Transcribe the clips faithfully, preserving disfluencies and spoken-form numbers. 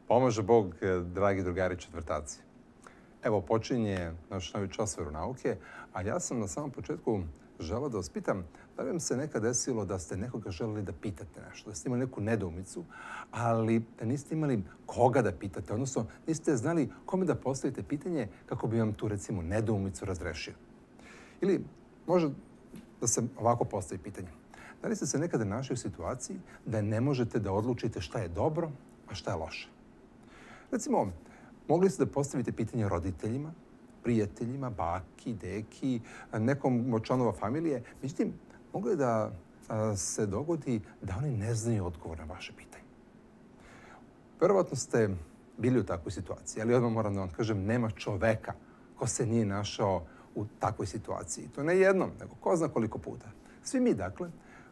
Pomaže Bog, dragi drugari četvrtaci. Evo, počinje naš novi čas veronauke, a ja sam na samom početku želeo da vas pitam da li vam se nekad desilo da ste nekoga želeli da pitate nešto, da ste imali neku nedoumicu, ali da niste imali koga da pitate, odnosno niste znali kome da postavite pitanje kako bi vam tu, recimo, nedoumicu razrešio. Ili može da se ovako postavi pitanje. Da li ste se nekada našli u situaciji da ne možete da odlučite šta je dobro, a šta je loše? Recimo, mogli ste da postavite pitanje roditeljima, prijateljima, baki, deki, nekom od članova familije. Međutim, moglo je da se dogodi da oni ne znaju odgovor na vaše pitanje. Verovatno ste bili u takvoj situaciji, ali odmah moram da vam kažem, nema čoveka ko se nije našao u takvoj situaciji. To ne jednom, nego ko zna koliko puta. Svi mi, dakle,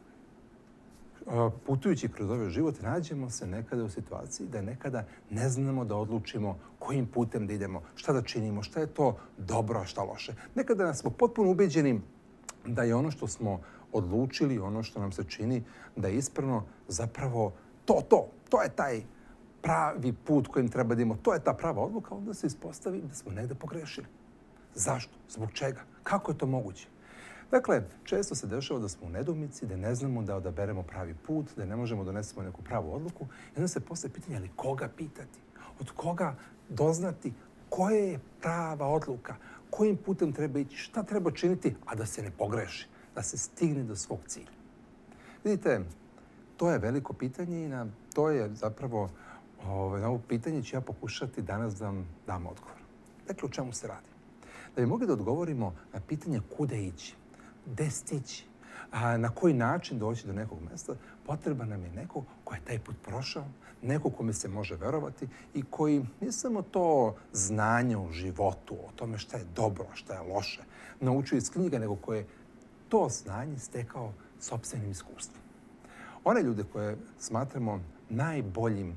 putujući kroz ovaj život, nađemo se nekada u situaciji da nekada ne znamo da odlučimo kojim putem da idemo, šta da činimo, šta je to dobro, a šta loše. Nekada nas smo potpuno ubeđeni da je ono što smo odlučili, ono što nam se čini da je ispravno, zapravo to, to, to je taj pravi put kojim treba da idemo, to je ta prava odluka, onda se ispostavi da smo negde pogrešili. Zašto? Zbog čega? Kako je to moguće? Dakle, često se dešava da smo u nedoumici, da ne znamo da odaberemo pravi put, da ne možemo da donesemo neku pravu odluku i onda se postaje pitanje, ali koga pitati? Od koga doznati koja je prava odluka? Kojim putem treba ići? Šta treba činiti, a da se ne pogreši? Da se stigne do svog cilja? Vidite, to je veliko pitanje i na to je zapravo, ovaj, na ovo pitanje ću ja pokušati danas da vam dam odgovor. Dakle, o čemu se radi? Da bi mogli da odgovorimo na pitanje kuda ići, gde stići, a na koji način doći do nekog mesta, potreba nam je neko ko je taj put prošao, neko kome se može verovati i koji nije samo to znanje o životu, o tome šta je dobro, šta je loše, naučio iz knjiga, nego ko je to znanje stekao sopstvenim iskustvom. One ljude koje smatramo najboljim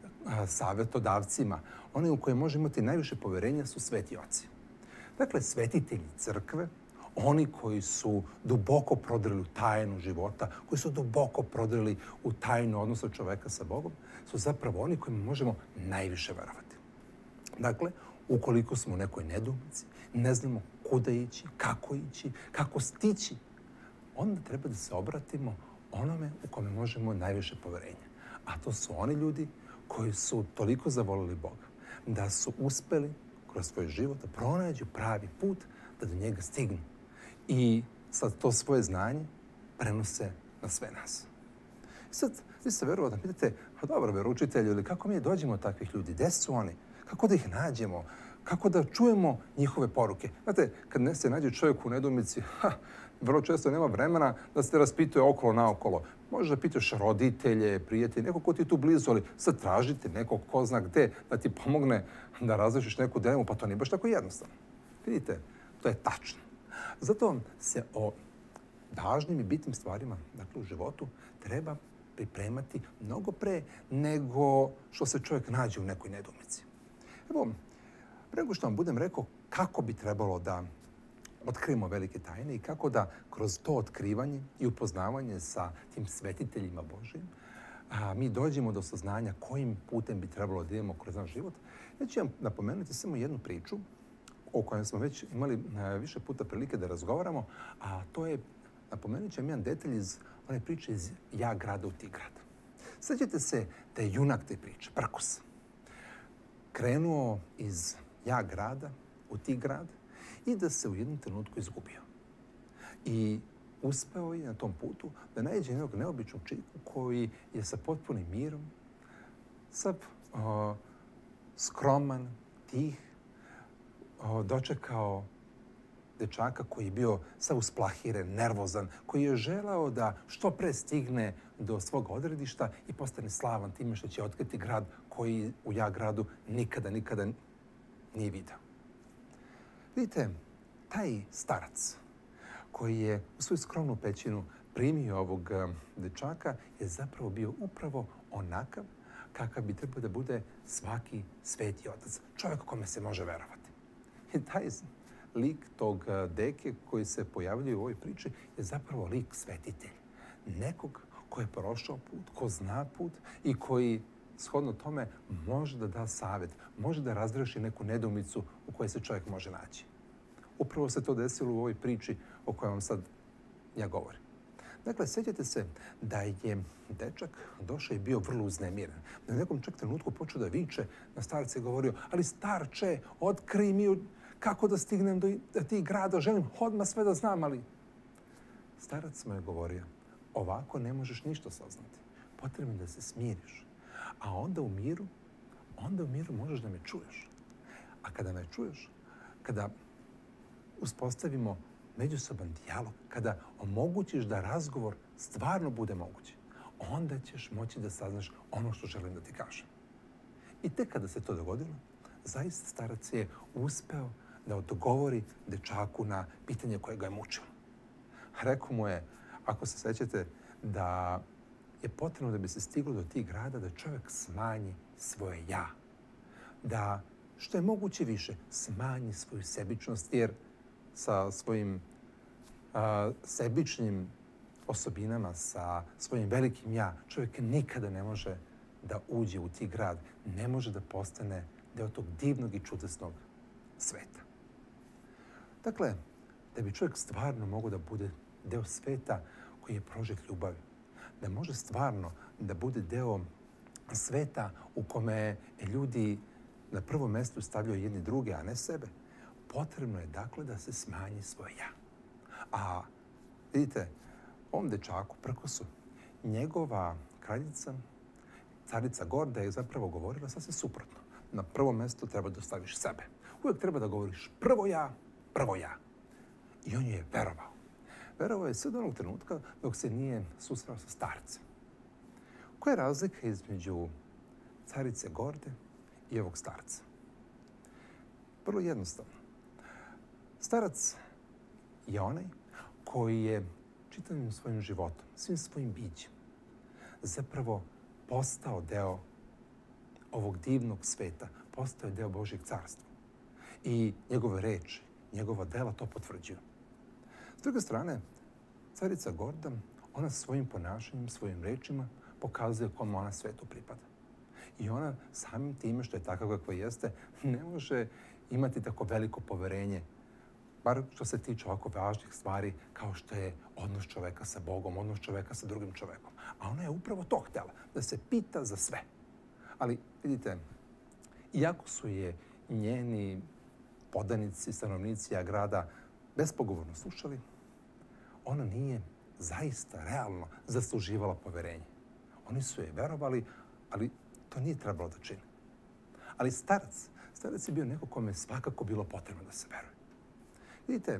savjetodavcima, one u koje može imati najviše poverenja su sveti oci. Dakle, svetitelji crkve, oni koji su duboko prodrili u tajnu života, koji su duboko prodrili u tajnu odnosa čoveka sa Bogom, su zapravo oni kojima možemo najviše verovati. Dakle, ukoliko smo u nekoj nedoumici, ne znamo kuda ići, kako ići, kako stići, onda treba da se obratimo onome u kome možemo najviše poverenja. A to su oni ljudi koji su toliko zavolili Boga, da su uspeli kroz svoj život da pronađu pravi put da do njega stignu. I sad to svoje znanje prenose na sve nas. Sad, vi se verovatno pitate, pa dobro, veroučitelju, ili kako mi dođemo od takvih ljudi? Gde su oni? Kako da ih nađemo? Kako da čujemo njihove poruke? Znate, kad ne se nađe čovjek u nedoumici, ha, vrlo često nema vremena da se raspituje okolo naokolo. Možeš da pitaš roditelje, prijatelje, neko ko ti je tu blizu, ali sad tražite nekog ko zna gde da ti pomogne da razrešiš neku dilemu, pa to nije baš tako jednostavno. Vidite, to je tačno. Zato se o važnim i bitnim stvarima, dakle, u životu treba pripremati mnogo pre nego što se čovjek nađe u nekoj nedoumici. Evo, pre nego što vam budem rekao kako bi trebalo da otkrijemo velike tajne i kako da kroz to otkrivanje i upoznavanje sa tim svetiteljima Božijim a, mi dođemo do saznanja kojim putem bi trebalo da idemo kroz naš život, ja ću vam napomenuti samo jednu priču o kojoj smo već imali više puta prilike da razgovaramo, a to je, napomenut ću vam jedan detalj iz one priče iz Ja grada u ti grad. Sjećate se da je junak te priče, Prkos, krenuo iz Ja grada u ti grad i da se u jednom trenutku izgubio. I uspeo je na tom putu da nađe jednog neobičnog čiku koji je sa potpunim mirom, sav uh, skroman, tih, uh, dočekao dečaka koji je bio sav usplahiren, nervozan, koji je želeo da što pre stigne do svog odredišta i postane slavan time što će otkriti grad koji u Ja gradu nikada, nikada nije video. Vidite, taj starac koji je u svoju skromnu pećinu primio ovog dečaka je zapravo bio upravo onakav kakav bi trebao da bude svaki sveti otac. Čovjek kome se može verovati. I taj lik tog deke koji se pojavljuje u ovoj priči je zapravo lik svetitelj. Nekog ko je prošao put, ko zna put i koji shodno tome može da da savjet, može da razreši neku nedoumicu u kojoj se čovjek može naći. Upravo se to desilo u ovoj priči o kojoj vam sad ja govorim. Dakle, sjećate se da je dečak došao i bio vrlo uznemiren. Na nekom čak trenutku počeo da viče na starce i govorio: ali starče, otkrij mi kako da stignem do tih grada, želim odmah sve da znam, ali... Starac mu je govorio: ovako ne možeš ništa saznati. Potrebno je da se smiriš. A onda u miru, onda u miru možeš da me čuješ. A kada me čuješ, kada uspostavimo međusoban dijalog, kada omogućiš da razgovor stvarno bude moguć, onda ćeš moći da saznaš ono što želim da ti kažem. I tek kada se to dogodilo, zaista starac je uspeo da odgovori dečaku na pitanje koje ga je mučilo. Rekao mu je, ako se sećate, da je potrebno da bi se stiglo do tih grada da čovjek smanji svoje ja. Da što je moguće više smanji svoju sebičnost, jer sa svojim a, sebičnim osobinama, sa svojim velikim ja, čovjek nikada ne može da uđe u ti grad, ne može da postane deo tog divnog i čudesnog sveta. Dakle, da bi čovjek stvarno mogao da bude deo sveta koji je prožet ljubavi, da može stvarno da bude deo sveta u kome ljudi na prvo mjesto stavljaju jedni druge, a ne sebe, potrebno je dakle da se smanji svoje ja. A vidite, ovom dečaku prkosu, njegova kraljica, carica Gorda, je zapravo govorila sasvim suprotno. Na prvo mjesto treba da staviš sebe. Uvijek treba da govoriš prvo ja, prvo ja. I on je verovao. Verovao je sve do onog trenutka dok se nije susreo sa starcem. Koja je razlika između carice Gorde i ovog starca? Vrlo jednostavno. Starac je onaj koji je čitavim svojim životom, svim svojim bićem, zapravo postao deo ovog divnog sveta, postao je deo Božjeg carstva. I njegove reči, njegova dela to potvrđuju. S druge strane, carica Gorda, ona svojim ponašanjem, svojim rečima pokazuje kome ona svetu pripada. I ona samim time što je takva kakva jeste, ne može imati tako veliko poverenje, bar što se tiče ovako važnih stvari kao što je odnos čoveka sa Bogom, odnos čoveka sa drugim čovekom. A ona je upravo to htjela, da se pita za sve. Ali, vidite, iako su je njeni podanici, stanovnici grada bespogovorno slušali, ona nije zaista, realno zasluživala poverenje. Oni su je verovali, ali to nije trebalo da čini. Ali starac, starac je bio neko kome je svakako bilo potrebno da se veruje. Vidite,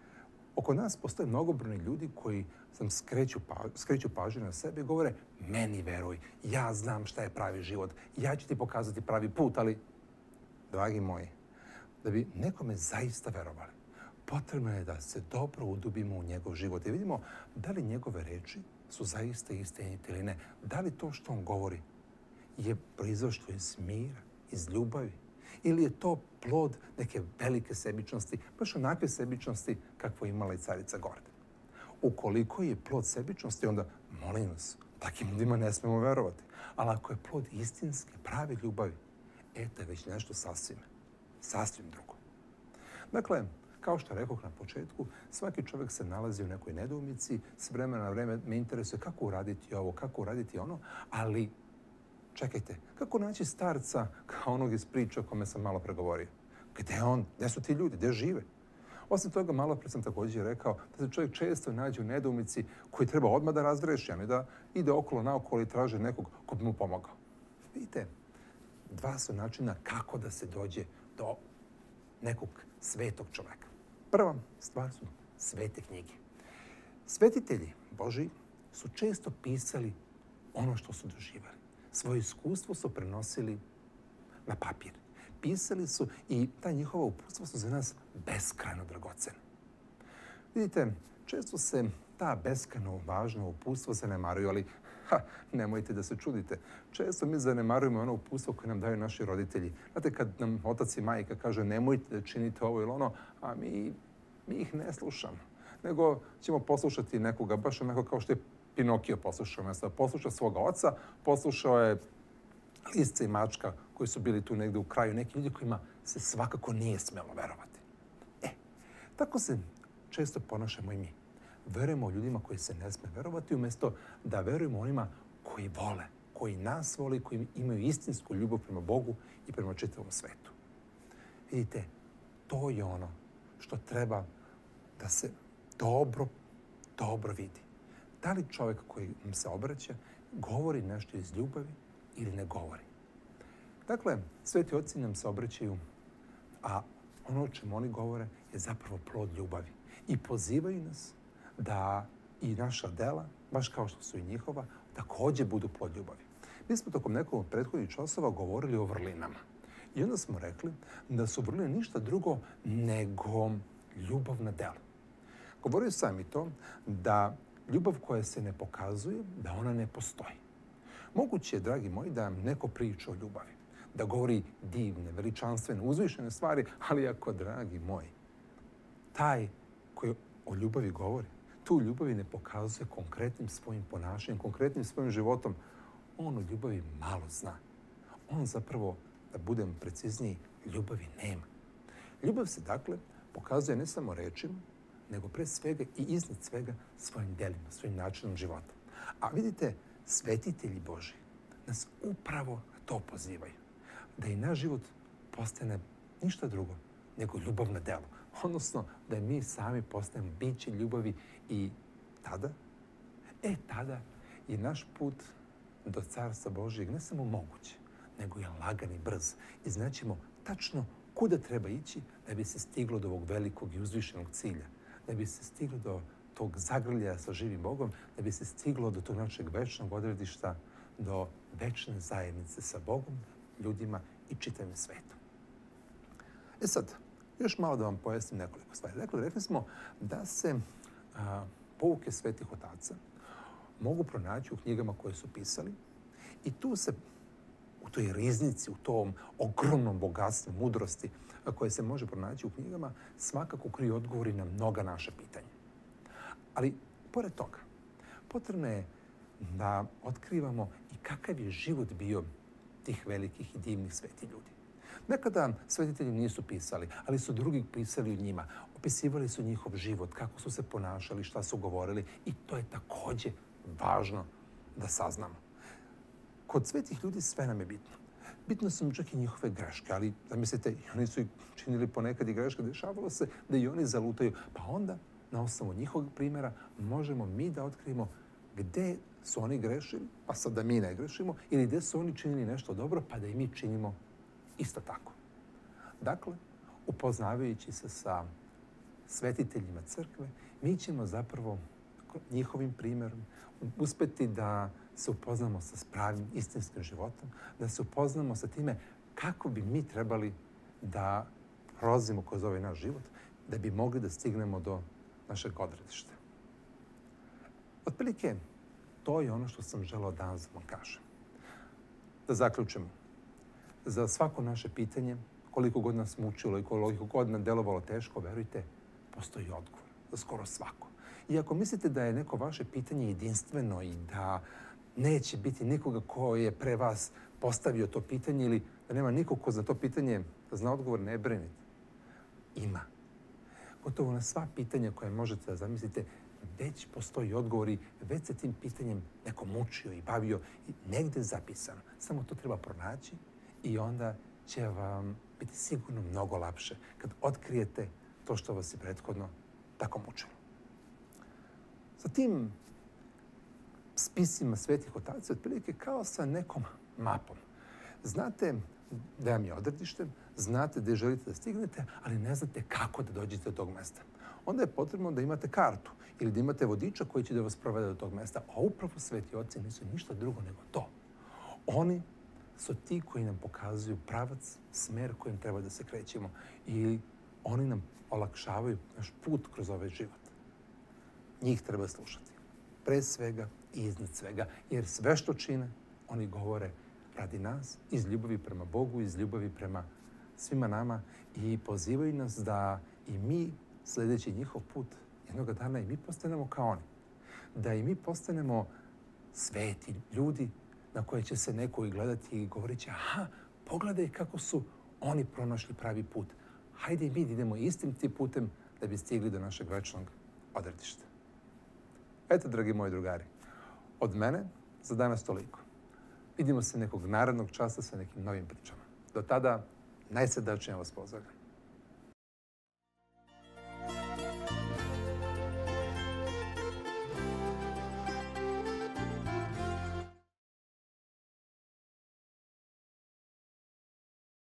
oko nas postoje mnogobrojni ljudi koji sam skreću, pa, skreću pažnju na sebe i govore: meni veruj, ja znam šta je pravi život, ja ću ti pokazati pravi put, ali, dragi moji, da bi nekome zaista verovali, potrebno je da se dobro udubimo u njegov život i vidimo da li njegove reči su zaista istinite ili ne. Da li to što on govori je proizašlo iz mira, iz ljubavi, ili je to plod neke velike sebičnosti, baš onakve sebičnosti kakvo imala i carica Gorda. Ukoliko je plod sebičnosti, onda, molim vas, takim ljudima ne smemo verovati. Ali ako je plod istinske, prave ljubavi, eto je već nešto sasvim, sasvim drugo. Dakle, kao što rekoh na početku, svaki čovjek se nalazi u nekoj nedoumici, s vremena na vreme me interesuje kako uraditi ovo, kako uraditi ono, ali čekajte, kako naći starca kao onog iz priče o kome sam malo pregovorio? Gde je on? Gde su ti ljudi? Gde žive? Osim toga, malo pre sam također rekao da se čovjek često nađe u nedoumici koji treba odmah da razreši, a ne da ide okolo naokolo i traži nekog ko bi mu pomogao. Vidite, dva su načina kako da se dođe do nekog svetog čovjeka. Prva stvar su svete knjige. Svetitelji Božji su često pisali ono što su doživjeli. Svoje iskustvo su prenosili na papir. Pisali su i ta njihova uputstva su za nas beskrajno dragocena. Vidite, često se ta beskrajno važna uputstva zanemaruju, ali ha, nemojte da se čudite. Često mi zanemarujemo ono uputstvo koje nam daju naši roditelji. Znate, kad nam otac i majka kaže nemojte da činite ovo ili ono, a mi, mi ih ne slušamo. Nego ćemo poslušati nekoga, baš onako kao što je Pinokio poslušao. Mjesto poslušao svoga oca, poslušao je lisca i mačka koji su bili tu negde u kraju, neki ljudi kojima se svakako nije smjelo verovati. E, tako se često ponašamo i mi. Verujemo ljudima koji se ne sme verovati umjesto da verujemo onima koji vole, koji nas vole, koji imaju istinsku ljubav prema Bogu i prema čitavom svetu. Vidite, to je ono što treba da se dobro, dobro vidi. Da li čovjek koji nam se obraća govori nešto iz ljubavi ili ne govori? Dakle, sveti oci nam se obraćaju, a ono o čemu oni govore je zapravo plod ljubavi. I pozivaju nas da i naša dela, baš kao što su i njihova, također budu plod ljubavi. Mi smo tokom nekog od prethodnih časova govorili o vrlinama. I onda smo rekli da su vrline ništa drugo nego ljubav na delu. Govorio sam i to da ljubav koja se ne pokazuje, da ona ne postoji. Moguće je, dragi moji, da neko priča o ljubavi, da govori divne, veličanstvene, uzvišene stvari, ali ako, dragi moji, taj koji o ljubavi govori, tu ljubavi ne pokazuje konkretnim svojim ponašanjem, konkretnim svojim životom, on o ljubavi malo zna. On zapravo, da budem precizniji, ljubavi nema. Ljubav se, dakle, pokazuje ne samo rečima, nego pre svega i iznad svega svojim delima, svojim načinom života. A vidite, svetitelji Božji nas upravo na to pozivaju. Da i naš život postane ništa drugo nego ljubav na delu. Odnosno, da mi sami postanemo biće ljubavi i tada, e tada je naš put do Carstva Božjeg ne samo moguće, nego je lagan i brz. I znaćemo tačno kuda treba ići da bi se stiglo do ovog velikog i uzvišenog cilja. Da bi se stiglo do tog zagrljaja sa živim Bogom, da bi se stiglo do tog našeg večnog odredišta, do večne zajednice sa Bogom, ljudima i čitavim svetom. E sad, još malo da vam pojasnim nekoliko stvari. Dakle, rekli smo da se a, pouke svetih otaca mogu pronaći u knjigama koje su pisali i tu se u toj riznici, u tom ogromnom bogatstvu mudrosti koje se može pronaći u knjigama, svakako kriju odgovori na mnoga naša pitanja. Ali, pored toga, potrebno je da otkrivamo i kakav je život bio tih velikih i divnih sveti ljudi. Nekada svetitelji nisu pisali, ali su drugi pisali o njima. Opisivali su njihov život, kako su se ponašali, šta su govorili i to je također važno da saznamo. Kod svetih ljudi sve nam je bitno. Bitno su čak i njihove greške, ali zamislite, oni su činili ponekad i greške, dešavalo se da i oni zalutaju. Pa onda, na osnovu njihovog primjera, možemo mi da otkrijemo gde su oni grešili, pa sad da mi ne grešimo, ili gde su oni činili nešto dobro, pa da i mi činimo isto tako. Dakle, upoznavajući se sa svetiteljima crkve, mi ćemo zapravo njihovim primjerom uspeti da se upoznamo sa pravim istinskim životom, da se upoznamo sa time kako bi mi trebali da prolazimo kroz ovaj naš život, da bi mogli da stignemo do našeg odredišta. Otprilike, to je ono što sam želeo danas da vam kažem. Da zaključimo. Za svako naše pitanje, koliko god nas mučilo i koliko god nam delovalo teško, verujte, postoji odgovor za skoro svako. I ako mislite da je neko vaše pitanje jedinstveno i da neće biti nikoga ko je pre vas postavio to pitanje ili da nema nikog ko za to pitanje da zna odgovor, ne brinite. Ima. Gotovo na sva pitanja koje možete da zamislite, već postoji odgovor i već se tim pitanjem neko mučio i bavio i negde zapisano. Samo to treba pronaći i onda će vam biti sigurno mnogo lakše kad otkrijete to što vas je prethodno tako mučilo. Sa tim spisima svetih otaca otprilike kao sa nekom mapom. Znate da vam je odredište, znate gde želite da stignete, ali ne znate kako da dođete do tog mesta. Onda je potrebno da imate kartu ili da imate vodiča koji će da vas provede do tog mesta. A upravo sveti oci nisu ništa drugo nego to. Oni su ti koji nam pokazuju pravac, smer kojim treba da se krećemo i oni nam olakšavaju naš put kroz ovaj život. Njih treba slušati. Pre svega i iznad svega, jer sve što čine, oni govore radi nas, iz ljubavi prema Bogu, iz ljubavi prema svima nama i pozivaju nas da i mi, sljedeći njihov put, jednog dana i mi postanemo kao oni. Da i mi postanemo sveti ljudi, na koje će se neko i gledati i govorit će aha, pogledaj kako su oni pronašli pravi put. Hajde i mi idemo istim tim putem da bi stigli do našeg večnog odredišta. Eto, dragi moji drugari, od mene za danas toliko. Vidimo se nekog narednog časa sa nekim novim pričama. Do tada, najsrdačnije vas pozdravljam.